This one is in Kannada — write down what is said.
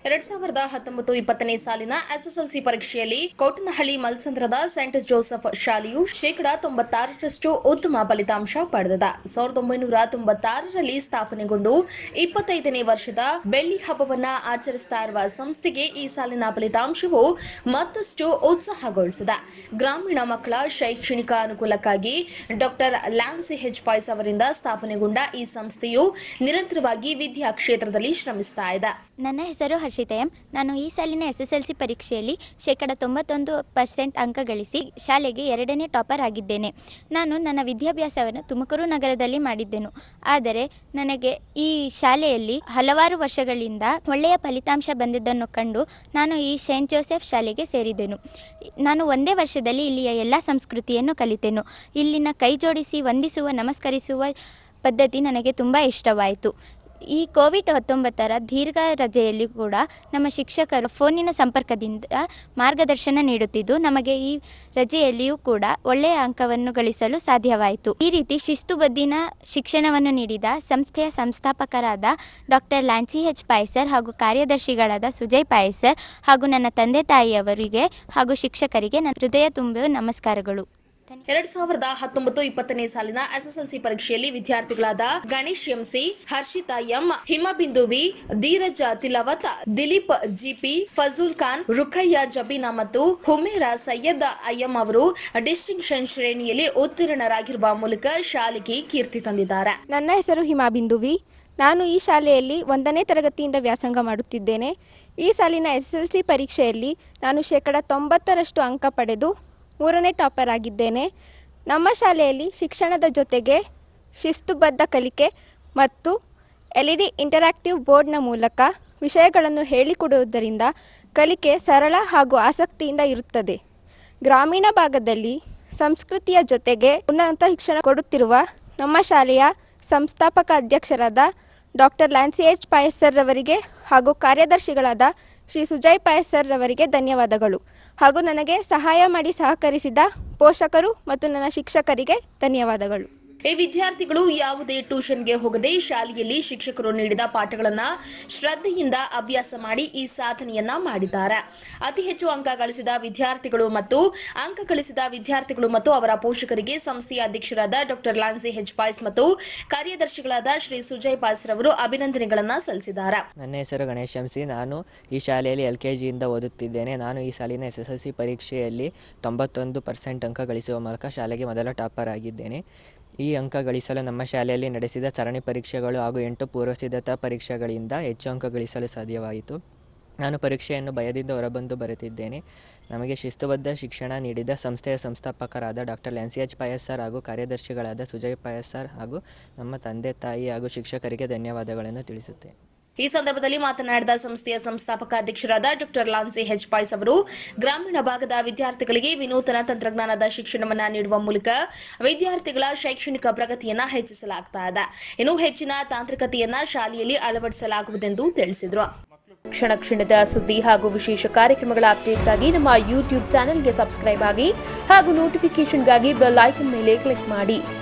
2019-20 ಸಾಲಿನ SSLC ಪರೀಕ್ಷೆಯಲ್ಲಿ ಕೋಟನಹಳ್ಳಿ ಮಲ್ಸಂದ್ರದ ಸೆಂಟ್ ಜೋಸೆಫ್ ಶಾಲೆಯು 96% ಉತ್ತಮ ಫಲಿತಾಂಶ ಪಡೆದಿದೆ. 1996ರಲ್ಲಿ ಸ್ಥಾಪನೆಗೊಂಡು 25ನೇ ವರ್ಷದ ಬೆಳ್ಳಿ ಹಬ್ಬವನ್ನ ಆಚರಿಸ್ತಾ ಇರುವ ಸಂಸ್ಥೆಗೆ ಈ ಸಾಲಿನ ಫಲಿತಾಂಶವು ಮತ್ತಷ್ಟು ಉತ್ಸಾಹಗೊಳಿಸಿದೆ. ಗ್ರಾಮೀಣ ಮಕ್ಕಳ ಶೈಕ್ಷಣಿಕ ಅನುಕೂಲಕ್ಕಾಗಿ ಡಾಕ್ಟರ್ ಲ್ಯಾನ್ಸಿ ಹೆಚ್ ಪಾಯ್ಸ್ ಅವರಿಂದ ಸ್ಥಾಪನೆಗೊಂಡ ಈ ಸಂಸ್ಥೆಯು ನಿರಂತರವಾಗಿ ವಿದ್ಯಾ ಕ್ಷೇತ್ರದಲ್ಲಿ ಶ್ರಮಿಸ್ತಾ ಇದೆ. ನನ್ನ ಹೆಸರು ಹರ್ಷಿತಾ ಎಂ. ನಾನು ಈ ಸಾಲಿನ SSLC ಪರೀಕ್ಷೆಯಲ್ಲಿ 91% ಅಂಕ ಗಳಿಸಿ ಶಾಲೆಗೆ 2ನೇ ಟಾಪರ್ ಆಗಿದ್ದೇನೆ. ನಾನು ನನ್ನ ವಿದ್ಯಾಭ್ಯಾಸವನ್ನು ತುಮಕೂರು ನಗರದಲ್ಲಿ ಮಾಡಿದ್ದೆನು. ಆದರೆ ನನಗೆ ಈ ಶಾಲೆಯಲ್ಲಿ ಹಲವಾರು ವರ್ಷಗಳಿಂದ ಒಳ್ಳೆಯ ಫಲಿತಾಂಶ ಬಂದಿದ್ದನ್ನು ಕಂಡು ನಾನು ಈ ಸೈಂಟ್ ಜೋಸೆಫ್ ಶಾಲೆಗೆ ಸೇರಿದೆನು. ನಾನು ಒಂದೇ ವರ್ಷದಲ್ಲಿ ಇಲ್ಲಿಯ ಎಲ್ಲ ಸಂಸ್ಕೃತಿಯನ್ನು ಕಲಿತೆನು. ಇಲ್ಲಿನ ಕೈ ಜೋಡಿಸಿ ವಂದಿಸುವ ನಮಸ್ಕರಿಸುವ ಪದ್ಧತಿ ನನಗೆ ತುಂಬ ಇಷ್ಟವಾಯಿತು. ಈ ಕೋವಿಡ್-19 ದೀರ್ಘ ರಜೆಯಲ್ಲಿ ಕೂಡ ನಮ್ಮ ಶಿಕ್ಷಕರು ಫೋನಿನ ಸಂಪರ್ಕದಿಂದ ಮಾರ್ಗದರ್ಶನ ನೀಡುತ್ತಿದ್ದು ನಮಗೆ ಈ ರಜೆಯಲ್ಲಿಯೂ ಕೂಡ ಒಳ್ಳೆಯ ಅಂಕವನ್ನು ಗಳಿಸಲು ಸಾಧ್ಯವಾಯಿತು. ಈ ರೀತಿ ಶಿಸ್ತುಬದ್ಧಿನ ಶಿಕ್ಷಣವನ್ನು ನೀಡಿದ ಸಂಸ್ಥೆಯ ಸಂಸ್ಥಾಪಕರಾದ doctor Lancy H Pais sir ಹಾಗೂ ಕಾರ್ಯದರ್ಶಿಗಳಾದ ಸುಜಯ್ ಪಾಯ್ಸ್ ಸರ್ ಹಾಗೂ ನನ್ನ ತಂದೆ ತಾಯಿಯವರಿಗೆ ಹಾಗೂ ಶಿಕ್ಷಕರಿಗೆ ನನ್ನ ಹೃದಯ ತುಂಬ ನಮಸ್ಕಾರಗಳು. 2019-20 ಸಾಲಿನ SSLC ಪರೀಕ್ಷೆಯಲ್ಲಿ ವಿದ್ಯಾರ್ಥಿಗಳಾದ Ganesh M C, Harshita M, Himabindu V, Dheeraj Tilavath, Dileep G P, Fazul Khan, Rukhayya Jabeena ಮತ್ತು ಹುಮೇರಾ ಸೈಯದ್ ಅಯ್ಯಂ ಅವರು ಡಿಸ್ಟಿಂಕ್ಷನ್ ಶ್ರೇಣಿಯಲ್ಲಿ ಉತ್ತೀರ್ಣರಾಗಿರುವ ಮೂಲಕ ಶಾಲೆಗೆ ಕೀರ್ತಿ ತಂದಿದ್ದಾರೆ. ನನ್ನ ಹೆಸರು ಹಿಮಬಿಂದು ವಿ. ನಾನು ಈ ಶಾಲೆಯಲ್ಲಿ 1ನೇ ತರಗತಿಯಿಂದ ವ್ಯಾಸಂಗ ಮಾಡುತ್ತಿದ್ದೇನೆ. ಈ ಸಾಲಿನ SSLC ಪರೀಕ್ಷೆಯಲ್ಲಿ ನಾನು 90% ಅಂಕ ಪಡೆದು 3ನೇ ಟಾಪರ್ ಆಗಿದ್ದೇನೆ. ನಮ್ಮ ಶಾಲೆಯಲ್ಲಿ ಶಿಕ್ಷಣದ ಜೊತೆಗೆ ಶಿಸ್ತುಬದ್ಧ ಕಲಿಕೆ ಮತ್ತು LED ಇಂಟರಾಕ್ಟಿವ್ ಬೋರ್ಡ್ನ ಮೂಲಕ ವಿಷಯಗಳನ್ನು ಹೇಳಿಕೊಡುವುದರಿಂದ ಕಲಿಕೆ ಸರಳ ಹಾಗೂ ಆಸಕ್ತಿಯಿಂದ ಇರುತ್ತದೆ. ಗ್ರಾಮೀಣ ಭಾಗದಲ್ಲಿ ಸಂಸ್ಕೃತಿಯ ಜೊತೆಗೆ ಉನ್ನತ ಶಿಕ್ಷಣ ಕೊಡುತ್ತಿರುವ ನಮ್ಮ ಶಾಲೆಯ ಸಂಸ್ಥಾಪಕ ಅಧ್ಯಕ್ಷರಾದ doctor Lancy H Pais sir ರವರಿಗೆ ಹಾಗೂ ಕಾರ್ಯದರ್ಶಿಗಳಾದ ಶ್ರೀ ಸುಜಯ್ ಪಾಯ್ಸ್ ಸರ್ ರವರಿಗೆ ಧನ್ಯವಾದಗಳು. ಹಾಗೂ ನನಗೆ ಸಹಾಯ ಮಾಡಿ ಸಹಕರಿಸಿದ ಪೋಷಕರು ಮತ್ತು ನನ್ನ ಶಿಕ್ಷಕರಿಗೆ ಧನ್ಯವಾದಗಳು. ಈ ವಿದ್ಯಾರ್ಥಿಗಳು ಯಾವುದೇ ಟ್ಯೂಷನ್ಗೆ ಹೋಗದೆ ಶಾಲೆಯಲ್ಲಿ ಶಿಕ್ಷಕರು ನೀಡಿದ ಪಾಠಗಳನ್ನು ಶ್ರದ್ಧೆಯಿಂದ ಅಭ್ಯಾಸ ಮಾಡಿ ಈ ಸಾಧನೆಯನ್ನ ಮಾಡಿದ್ದಾರೆ. ಅತಿ ಹೆಚ್ಚು ಅಂಕ ಗಳಿಸಿದ ವಿದ್ಯಾರ್ಥಿಗಳು ಮತ್ತು ಅವರ ಪೋಷಕರಿಗೆ ಸಂಸ್ಥೆಯ ಅಧ್ಯಕ್ಷರಾದ ಡಾಕ್ಟರ್ ಲ್ಯಾನ್ಸಿ ಹೆಚ್ ಪಾಯ್ಸ್ ಮತ್ತು ಕಾರ್ಯದರ್ಶಿಗಳಾದ ಶ್ರೀ ಸುಜಯ್ ಪಾಯ್ಸ್ ರವರು ಅಭಿನಂದನೆಗಳನ್ನು ಸಲ್ಲಿಸಿದ್ದಾರೆ. ನನ್ನ ಹೆಸರು ಗಣೇಶ್ ಎಂಸಿ. ನಾನು ಈ ಶಾಲೆಯಲ್ಲಿ LKGಯಿಂದ ಓದುತ್ತಿದ್ದೇನೆ. ನಾನು ಈ ಸಾಲಿನ SSLC ಪರೀಕ್ಷೆಯಲ್ಲಿ 91% ಅಂಕ ಗಳಿಸುವ ಮೂಲಕ ಶಾಲೆಗೆ ಮೊದಲ ಟಾಪರ್ ಆಗಿದ್ದೇನೆ. ಈ ಅಂಕ ಗಳಿಸಲು ನಮ್ಮ ಶಾಲೆಯಲ್ಲಿ ನಡೆಸಿದ ಸರಣಿ ಪರೀಕ್ಷೆಗಳು ಹಾಗೂ 8 ಪೂರ್ವಸಿದ್ಧತಾ ಪರೀಕ್ಷೆಗಳಿಂದ ಹೆಚ್ಚು ಅಂಕ ಗಳಿಸಲು ಸಾಧ್ಯವಾಯಿತು. ನಾನು ಪರೀಕ್ಷೆಯನ್ನು ಭಯದಿಂದ ಹೊರಬಂದು ಬರೆದಿದ್ದೇನೆ. ನಮಗೆ ಶಿಸ್ತುಬದ್ಧ ಶಿಕ್ಷಣ ನೀಡಿದ ಸಂಸ್ಥೆಯ ಸಂಸ್ಥಾಪಕರಾದ doctor Lancy H Pais sir ಹಾಗೂ ಕಾರ್ಯದರ್ಶಿಗಳಾದ ಸುಜಯ್ ಪಾಯ್ಸ್ ಸರ್ ಹಾಗೂ ನಮ್ಮ ತಂದೆ ತಾಯಿ ಹಾಗೂ ಶಿಕ್ಷಕರಿಗೆ ಧನ್ಯವಾದಗಳನ್ನು ತಿಳಿಸುತ್ತೇನೆ. ಈ ಸಂದರ್ಭದಲ್ಲಿ ಮಾತನಾಡಿದ ಸಂಸ್ಥೆಯ ಸಂಸ್ಥಾಪಕ ಅಧ್ಯಕ್ಷರಾದ ಡಾಕ್ಟರ್ ಲ್ಯಾನ್ಸಿ ಹೆಚ್ ಪಾಯ್ಸ್ ಅವರು ಗ್ರಾಮೀಣ ಭಾಗದ ವಿದ್ಯಾರ್ಥಿಗಳಿಗೆ ವಿನೂತನ ತಂತ್ರಜ್ಞಾನದ ಶಿಕ್ಷಣವನ್ನು ನೀಡುವ ಮೂಲಕ ವಿದ್ಯಾರ್ಥಿಗಳ ಶೈಕ್ಷಣಿಕ ಪ್ರಗತಿಯನ್ನು ಹೆಚ್ಚಿಸಲಾಗ್ತಾ ಇದೆ. ಇನ್ನು ಹೆಚ್ಚಿನ ತಾಂತ್ರಿಕತೆಯನ್ನ ಶಾಲೆಯಲ್ಲಿ ಅಳವಡಿಸಲಾಗುವುದೆಂದು ತಿಳಿಸಿದರು. ಕ್ಷಣ ಕ್ಷಣದ ಸುದ್ದಿ ಹಾಗೂ ವಿಶೇಷ ಕಾರ್ಯಕ್ರಮಗಳ ಅಪ್ಡೇಟ್ಗಾಗಿ ನಮ್ಮ ಯೂಟ್ಯೂಬ್ ಚಾನೆಲ್ಗೆ ಸಬ್ಸ್ಕ್ರೈಬ್ ಆಗಿ ಹಾಗೂ ನೋಟಿಫಿಕೇಶನ್ಗಾಗಿ ಬೆಲ್ ಐಕಾನ್ ಮೇಲೆ ಕ್ಲಿಕ್ ಮಾಡಿ.